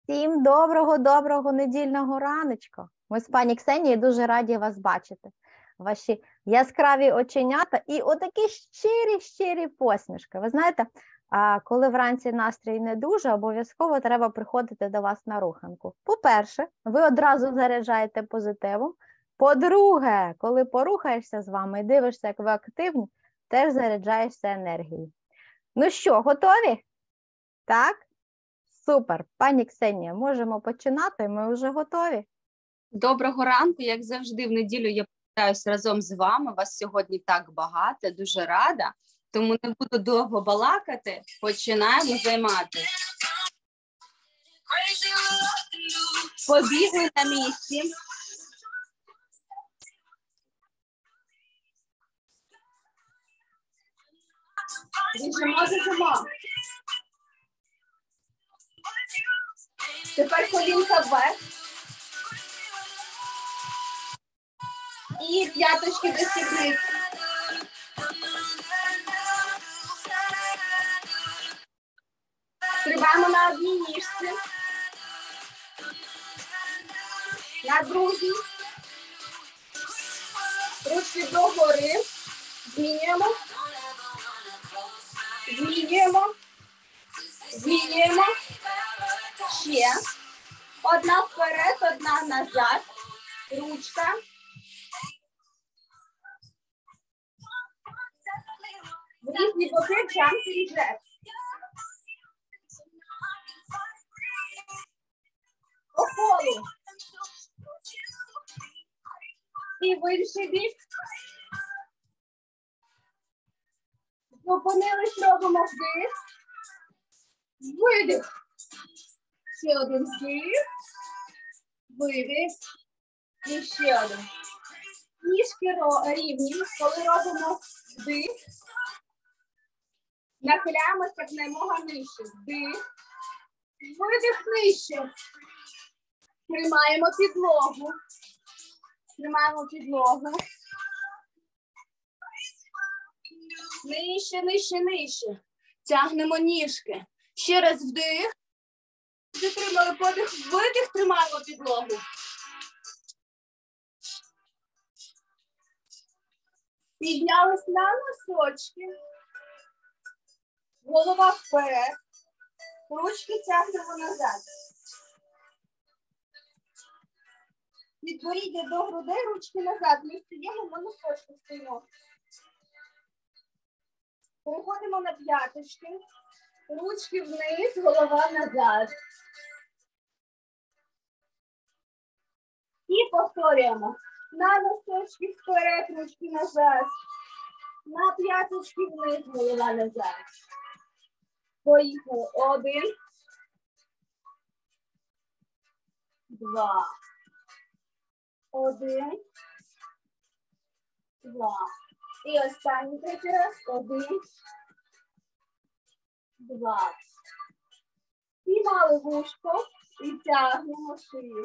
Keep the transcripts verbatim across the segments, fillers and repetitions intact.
Всім доброго-доброго недільного раночка. Ми з пані Ксенією дуже раді вас бачити. Ваші яскраві оченята і отакі щирі-щирі посмішки. Ви знаєте, коли вранці настрій не дуже, обов'язково треба приходити до вас на руханку. По-перше, ви одразу заряджаєте позитивом. По-друге, коли порухаєшся з вами і дивишся, як ви активні, теж заряджаєшся енергією. Ну що, готові? Так? Супер. Пані Ксенія, можемо починати, ми вже готові. Доброго ранку, як завжди, в неділю я повертаюся разом з вами. Вас сьогодні так багато, дуже рада. Тому не буду довго балакати, починаємо займати. Побігли на місці. Біжимо, біжимо. Тепер колінка вверх. І п'яточки до сідниці. Стрибаємо на одній ніжці. На другій. Ручки догори. Змінюємо. Змінюємо. Змінюємо. Ще. Одна вперед, одна назад. Ручка. В різні боки джампері джек. По колу. І в інший бік. Зупинились, робимо вдих. Видих. Ще один вдих. Видих. І ще один. Ніжки рівні. Коли робимо вдих, нахиляємося якомога нижче. Вдих. Видих нижче. Тримаємо підлогу. Тримаємо підлогу. Нижче, нижче, нижче. Тягнемо ніжки. Ще раз вдих. Затримали подих, видих, тримаємо підлогу. Піднялись на носочки. Голова вперед. Ручки тягнемо назад. Підборіддя до грудей, ручки назад. Ми стоїмо, ми носочки стоїмо. Переходимо на п'яточки. Ручки вниз, голова назад. І повторюємо. На носочки вперед, ручки назад. На п'яточки вниз, голова назад. Поїхали. Один. Два. Один. Два. І останній третій раз. Один. Два. Піймали вушко і тягнемо шию.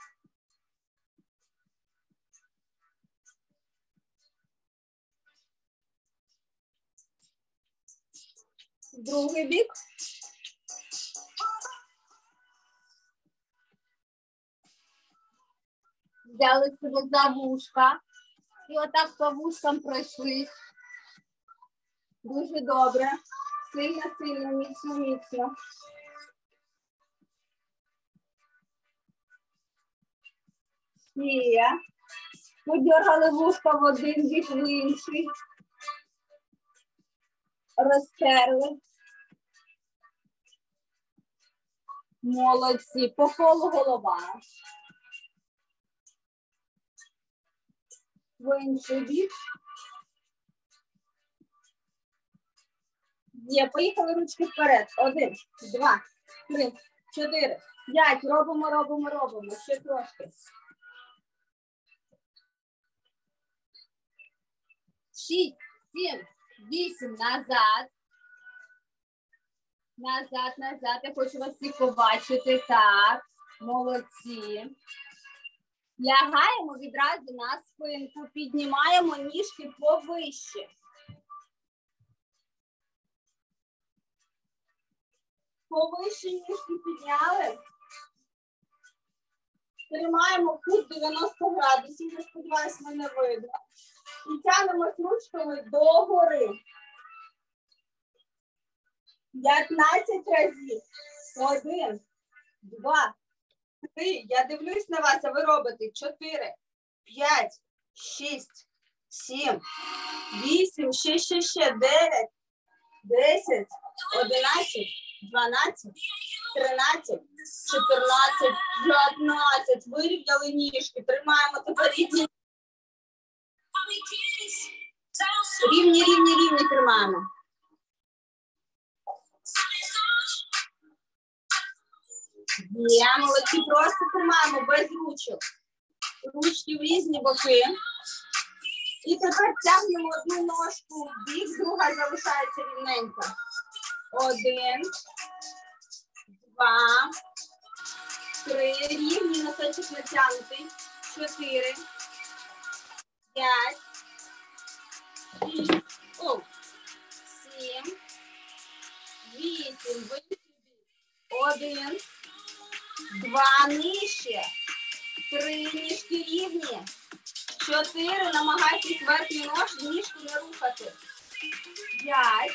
Другий бік. Взяли себе за вушка. І отак по вушкам пройшли. Дуже добре. Сильно, сильно, міцно, міцно. Ще. Подергали вушка в один бік, в інший. Розтерли. Молодці. По колу голова. В інший бік. Є. Поїхали ручки вперед. Один, два, три, чотири, п'ять. Робимо, робимо, робимо. Ще трошки. Шість, сім, вісім. Назад. Назад, назад. Я хочу вас всіх побачити. Так. Молодці. Лягаємо відразу на спинку. Піднімаємо ніжки повище. Повище ніжки підняли. Тримаємо кут дев'яносто градусів, я сподіваюся, мене видно. І тягнемось ручками догори. п'ятнадцять разів. Один, два, три. Я дивлюсь на вас, а ви робите. Чотири, п'ять, шість, сім, вісім, ще, ще, ще, дев'ять, десять, одинадцять, дванадцять, тринадцять, чотирнадцять, п'ятнадцять. Вирівняли ніжки. Тримаємо тепер рівні. Рівні, рівні, рівні тримаємо. Є, молодці, просто тримаємо без ручок. Ручки в різні боки. І тепер тягнемо одну ножку в бік, друга залишається рівненько. Один, два, три, рівні, носочок натягнутий. Чотири, п'ять, шість, о, сім, вісім, один, два, нижче, три, ніжки рівні, чотири, намагайтесь верхню нож, ніжку не рухати, п'ять,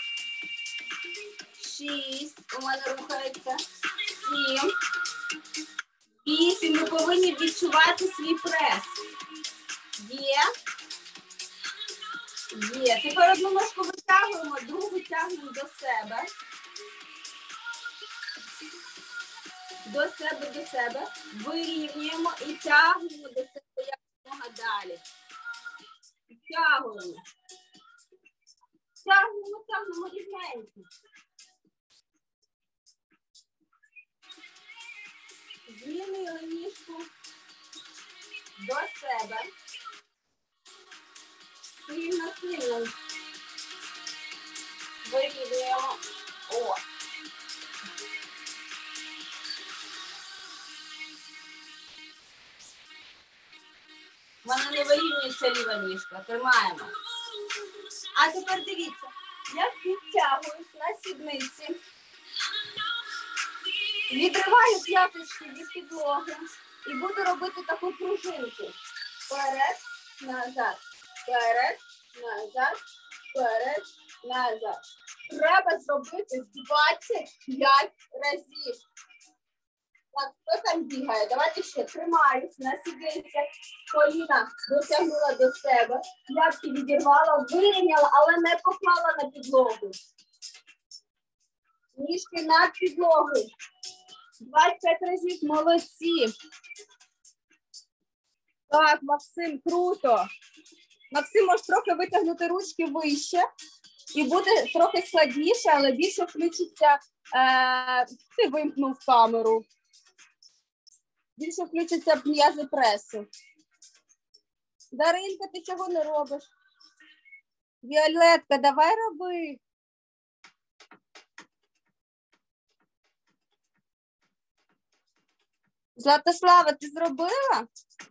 шість, у мене рухається, сім, вісім, ви повинні відчувати свій прес, є, є, тепер одну ножку витягуємо, другу тягнемо до себе, до себе, до себе, вирівнюємо і тягнемо до себе якомога далі. Тягуємо. Тягнемо, тягнемо рівненько. Змінили ніжку до себе. Сильно, сильно. Вирівнюємо. О. У мене не вирівнюється ліва ніжка. Тримаємо. А тепер дивіться, я підтягуюсь на сідниці. Відриваю п'яточки від підлоги і буду робити таку пружинку. Вперед, назад, вперед, назад, вперед, назад. Треба зробити двадцять п'ять разів. Так, хто там бігає? Давайте ще тримаюсь на сідницях. Коліна дотягнула до себе. П'ятки відірвала, вирівняла, але не поклала на підлогу. Ніжки над підлогою. двадцять п'ять разів, молодці. Так, Максим, круто. Максим, може трохи витягнути ручки вище. І буде трохи складніше, але більше включиться, е, ти вимкнув камеру. Більше включиться м'язи пресу. Даринка, ти чого не робиш? Віолетка, давай роби. Златослава, ти зробила?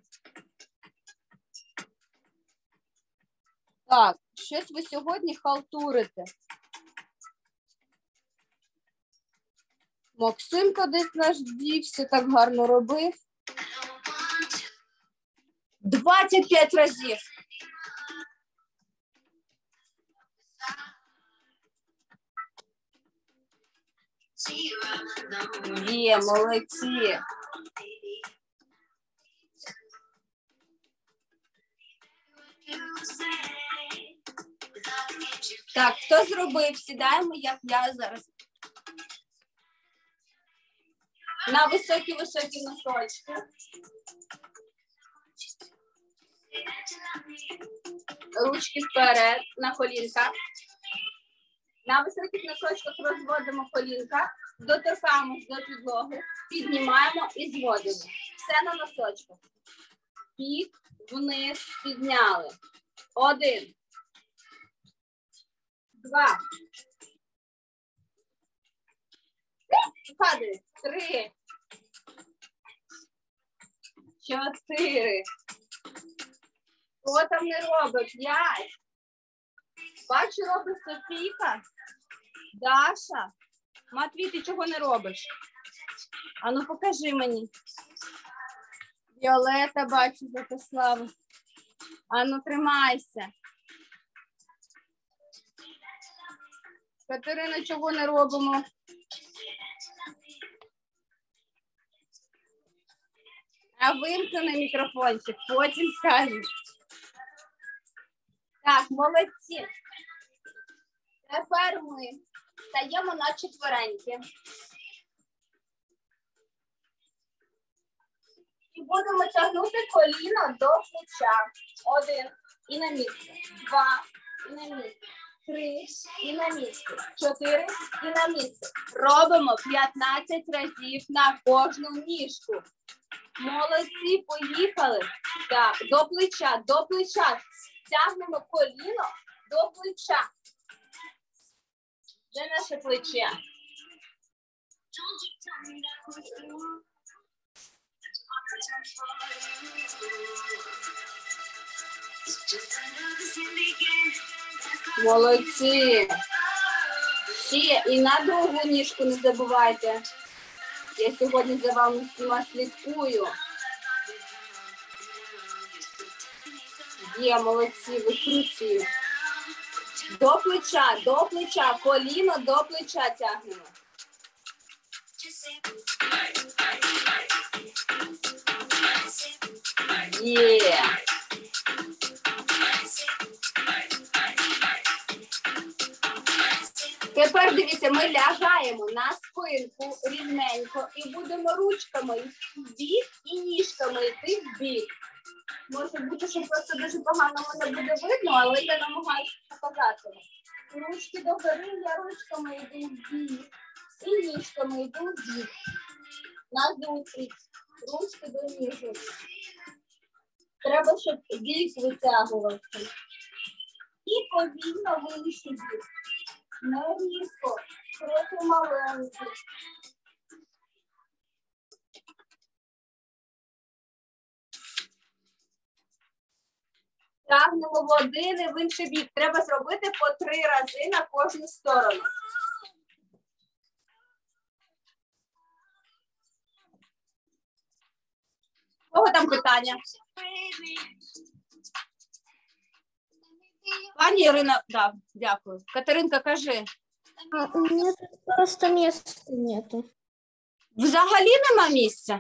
Так, щось ви сьогодні халтурите. Максимка десь наш дівся, так гарно робив. двадцять п'ять разів. Є, молодці. Так, хто зробив? Сідаємо, як я зараз. На високі-високі носочки. Ручки вперед, на колінках. На високих носочках розводимо колінка, доторкаємось до підлоги, піднімаємо і зводимо. Все на носочках. Пік, вниз, підняли. Один. Два. Падає. Три. Чотири. Хто там не робить? П'ять. Бачу, робить Софійка. Даша. Матвій, ти чого не робиш? Ану, покажи мені. Віолета, бачу, записала. Ану, тримайся. Катерина, чого не робимо? А вимкни мікрофончик, потім скажеш. Так, молодці. Тепер ми стаємо на четвереньки. І будемо тягнути коліно до плеча. Один. І на місце. Два. І на місце. Три. І на місце. Чотири. І на місце. Робимо п'ятнадцять разів на кожну ніжку. Молодці, поїхали. Так, до плеча, до плеча. Тягнемо коліно до плеча. Де наше плече? Молодці. Ще і на другу ніжку не забувайте. Я сьогодні за вами всіма слідкую. Є, молодці, ви круті. До плеча, до плеча, коліно до плеча тягнемо. Є. Тепер, дивіться, ми лягаємо на спинку рівненько і будемо ручками в бік і ніжками йти в бік. Може бути, що просто дуже погано мене буде видно, але я намагаюся показати. Ручки догори, я ручками йду в бік. І ніжками йду в бік. Назустріч. Ручки до ніжок. Треба, щоб бік витягувався. І повільно в інший бік. Не різко, трохи маленький. Тягнемо в один і в інший бік. Треба зробити по три рази на кожну сторону. У кого там питання? Пані Ірина, да, дякую. Катеринка, кажи. А, у меня тут просто места нету. Взагалі нема місця?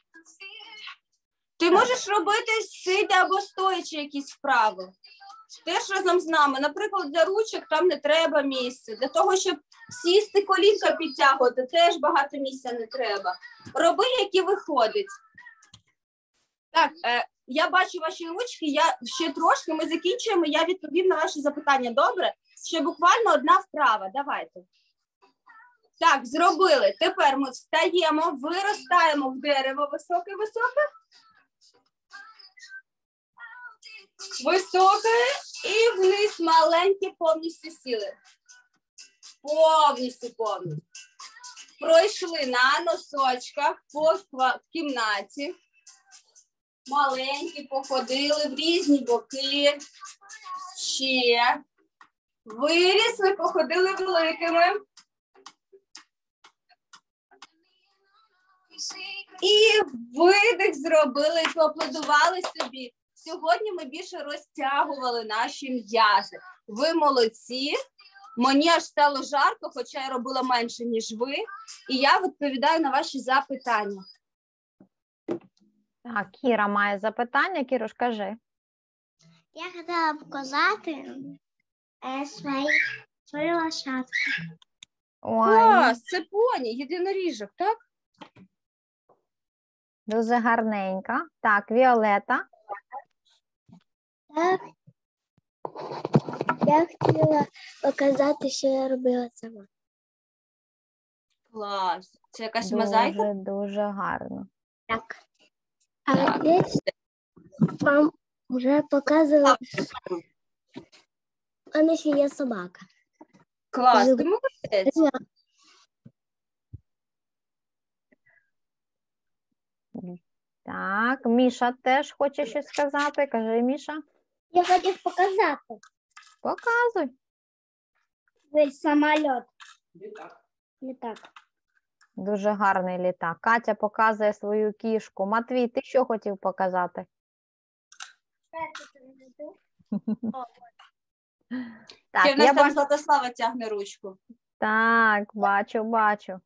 Ти можеш робити сидя або стоячи якісь вправи. Теж разом з нами. Наприклад, для ручок там не треба місця. Для того, щоб сісти, колінка підтягувати, теж багато місця не треба. Роби, які виходить. Так, е, я бачу ваші ручки, я ще трошки, ми закінчуємо, я відповім на ваші запитання, добре? Ще буквально одна вправа, давайте. Так, зробили. Тепер ми встаємо, виростаємо в дерево високе-високе. Високе і вниз маленькі повністю сіли. Повністю, повністю. Пройшли на носочках по кімнаті. Маленькі, походили в різні боки. Ще. Вирісли, походили великими. І видих зробили, і поаплодували собі. Сьогодні ми більше розтягували наші м'язи. Ви молодці. Мені аж стало жарко, хоча я робила менше, ніж ви. І я відповідаю на ваші запитання. Так, Кіра має запитання. Кіруш, кажи. Я хотела показати е, свої, свою лошадку. Ой, Клас, це поні, єдиноріжок, так? дуже гарненька. Так, Віолета. Так. Я хотіла показати, що я робила сама. Клас. Це якась мозаїка? Дуже, дуже гарно. Так. А здесь вам вже показувала, а не ще є собака. Клас, Жив- ти молодець. Так, Міша теж хоче щось сказати. Кажи, Міша. Я хотів показати Показуй. весь самоліт. Не так. Дуже гарний літак. Катя показує свою кішку. Матвій, ти що хотів показати? Так, Ще в нас я там бачу. Златослава тягне ручку. Так, бачу, бачу.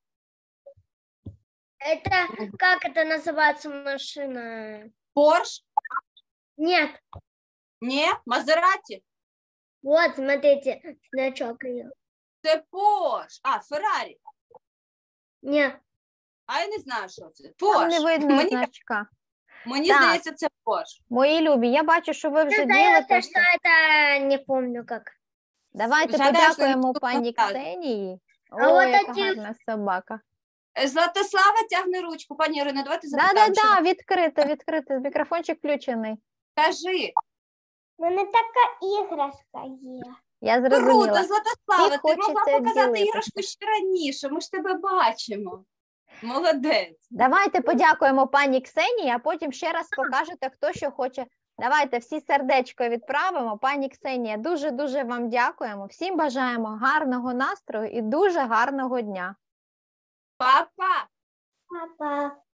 Это, как это называется машина? Порш? Нет, Ні? Мазераті? вот, смотрите, значок ее. Це Порш. А, Феррарі. Нет, А я не знаю, що це. Там Порш. не видно Мені, значка. мені Так. здається, це Порш. Мої любі, я бачу, що ви вже это, ділитеся. что это, не помню как. Давайте Згадаєш, подякуємо наступну пані фразу. Ксенії. А О, от яка такі- гарна собака. Е, Златослава тягне ручку. Пані Ірино, давайте запитаємо. Да, да, що- да, відкрито, відкрито. Мікрофончик включений. Кажи. У мене така іграшка є. Я Круто, зрозуміла. Златослава, Всі ти могла хочеться показати ділитися. іграшку ще раніше. Ми ж тебе бачимо. Молодець. Давайте подякуємо пані Ксенії, а потім ще раз покажете, хто що хоче. Давайте всі сердечко відправимо. Пані Ксенія, дуже-дуже вам дякуємо. Всім бажаємо гарного настрою і дуже гарного дня. Папа. Папа.